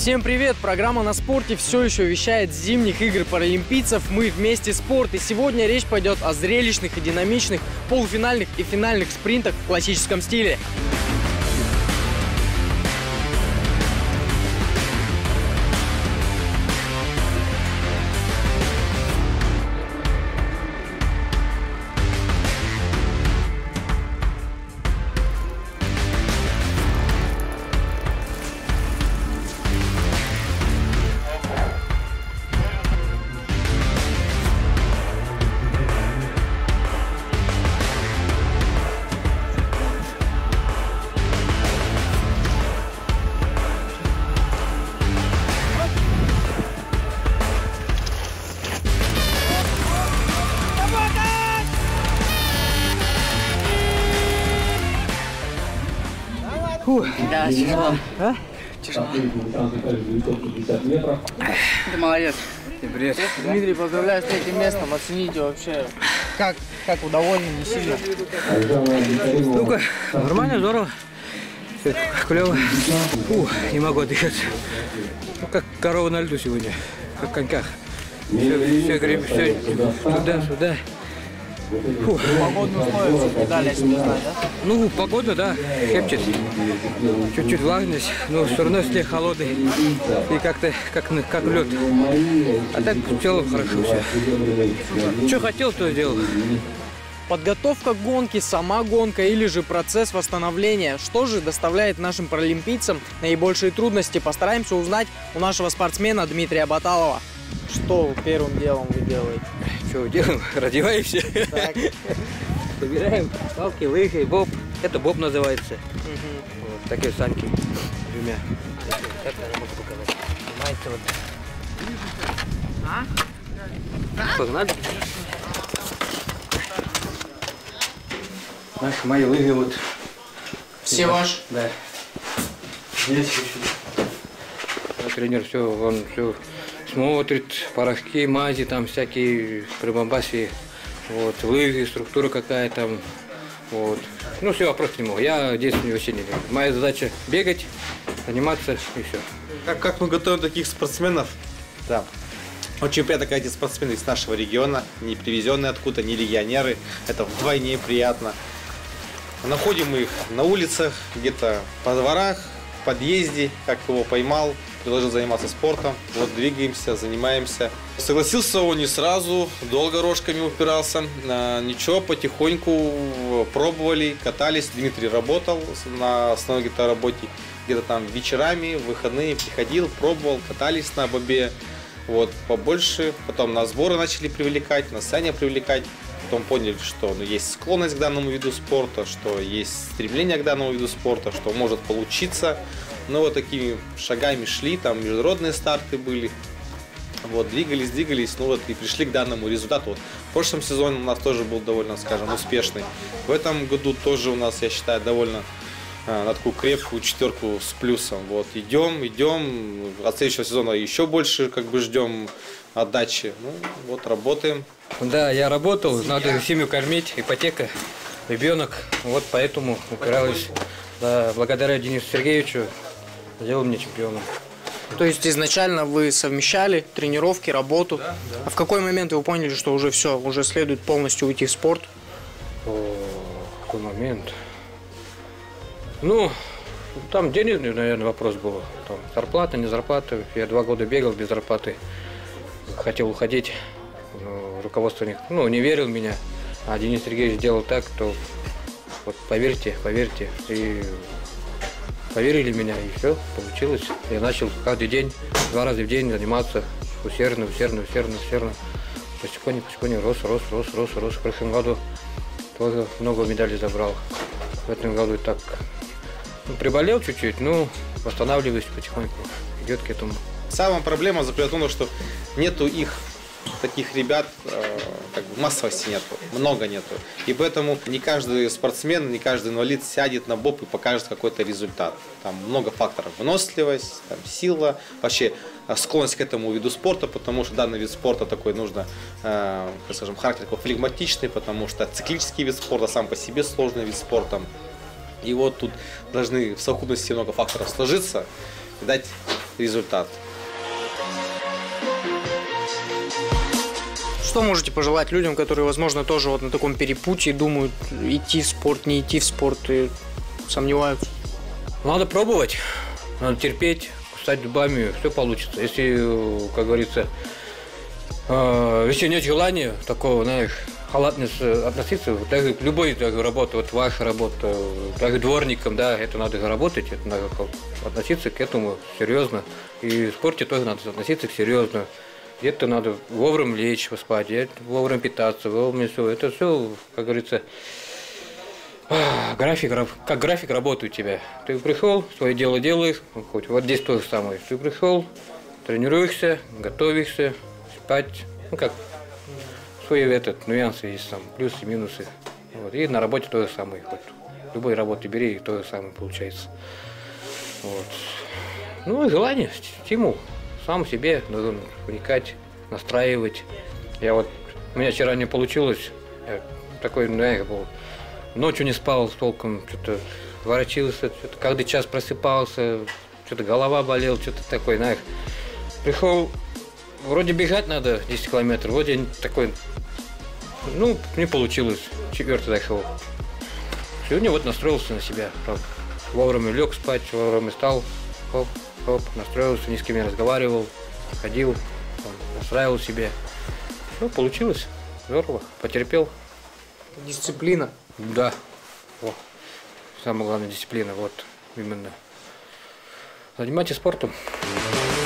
Всем привет! Программа «На спорте» все еще вещает с зимних игр паралимпийцев «Мы вместе спорт». И сегодня речь пойдет о зрелищных и динамичных полуфинальных и финальных спринтах в классическом стиле. Да, тяжело. А? Тяжело. Ты молодец. Ты привет. Дмитрий, поздравляю с этим местом. Оцените вообще, как удовольно, не сильно. Ну-ка, нормально, здорово. Все клево. Фу, не могу отдыхать. Ну, как корова на льду сегодня, как в коньках. Все, туда-сюда. Погодные условия не дали о себе знать, да? Ну, погода, да, шепчет. Чуть-чуть влажность, но все равно снег холодный. И как-то как лед. А так в целом хорошо все. Что хотел, то сделал. Подготовка к гонке, сама гонка или же процесс восстановления. Что же доставляет нашим паралимпийцам наибольшие трудности? Постараемся узнать у нашего спортсмена Дмитрия Баталова. Что первым делом вы делаете? Что делаем? Раздеваемся. Так. Собираем палки, лыжи, боб. Это боб называется. Вот такие санки. Двумя. Так я могу показать. Снимается вот. Погнали. Мои лыжи вот. Все ваши? Да. Здесь тренер он все смотрит, порошки, мази, там всякие прибамбаси, вот, лыжи, структура какая там, вот. Ну, все, вопрос не могу. Я действую вообще не делаю. Моя задача бегать, заниматься и все. Как мы готовим таких спортсменов? Да. Очень приятно, когда эти спортсмены из нашего региона, не привезенные откуда, не легионеры. Это вдвойне приятно. Находим их на улицах, где-то по дворах, в подъезде, как его поймал, предложил заниматься спортом. Вот двигаемся, занимаемся. Согласился он не сразу, долго рожками упирался. Ничего, потихоньку пробовали, катались. Дмитрий работал на основной где-то работе, где-то там вечерами, в выходные приходил, пробовал, катались на бобе. Вот, побольше. Потом на сборы начали привлекать, на сцене привлекать. Потом поняли, что есть склонность к данному виду спорта, что есть стремление к данному виду спорта, что может получиться. Ну, вот такими шагами шли, там международные старты были. Вот, двигались, ну вот и пришли к данному результату. Вот, в прошлом сезоне у нас тоже был довольно, скажем, успешный. В этом году тоже у нас, я считаю, довольно на такую крепкую четверку с плюсом. Вот, идем. От следующего сезона еще больше ждем отдачи. Ну, вот, работаем. Да, я работал, надо семью кормить, ипотека, ребенок. Вот поэтому упиралась. Да, благодаря Денису Сергеевичу сделал меня чемпионом. То есть изначально вы совмещали тренировки, работу. Да. А в какой момент вы поняли, что уже все, уже следует полностью уйти в спорт? В какой момент? Ну, там денежный, наверное, вопрос был. Там зарплата, не зарплата. Я 2 года бегал без зарплаты. Хотел уходить. Руководство не верил в меня. А Денис Сергеевич сделал так, то вот поверьте. И поверили в меня, и все, получилось. Я начал каждый день, 2 раза в день заниматься усердно. Потихоньку рос. В прошлом году тоже много медалей забрал. В этом году так приболел чуть-чуть, но восстанавливаюсь потихоньку. Идет к этому. Самая проблема заключается в том, что нету их, таких ребят, массовости нету, много нету. И поэтому не каждый спортсмен, не каждый инвалид сядет на боб и покажет какой-то результат. Там много факторов. Выносливость, там, сила, вообще склонность к этому виду спорта, потому что данный вид спорта такой нужно, характер такой флегматичный, потому что циклический вид спорта сам по себе сложный вид спорта. И вот тут должны в совокупности много факторов сложиться и дать результат. Что можете пожелать людям, которые, возможно, тоже вот на таком перепутье думают, идти в спорт, не идти в спорт и сомневаются? Надо пробовать, надо терпеть, кусать зубами, все получится. Если, как говорится, если нет желания такого, знаешь, халатно относиться, даже к любой работе, вот ваша работа, даже дворником, да, это надо работать, это надо относиться к этому серьезно. И в спорте тоже надо относиться к серьезно. Где-то надо вовремя лечь, поспать, вовремя питаться, вовремя все. Это все, как говорится, как график работы у тебя. Ты пришел, свое дело делаешь, хоть вот здесь то же самое. Ты пришел, тренируешься, готовишься, спать, ну как, свои нюансы есть там, плюсы, минусы. Вот. И на работе то же самое. Вот. Любой работы бери, то же самое получается. Вот. Ну и желание, стимул. Сам себе должен вникать, настраивать. У меня вчера не получилось. Я такой, я был. Ночью не спал толком, что-то ворочился, что-то каждый час просыпался, что-то голова болела, что-то такое, знаешь. Пришел, вроде бежать надо 10 километров, вроде такой, не получилось, 4-й дошел. Сегодня настроился на себя. Вовремя лег спать, вовремя встал, хоп, настроился, ни с кем не разговаривал, ходил, настраивал себе. Все, получилось, здорово, потерпел. Дисциплина. Да, самая главная дисциплина, вот именно. Занимайтесь спортом.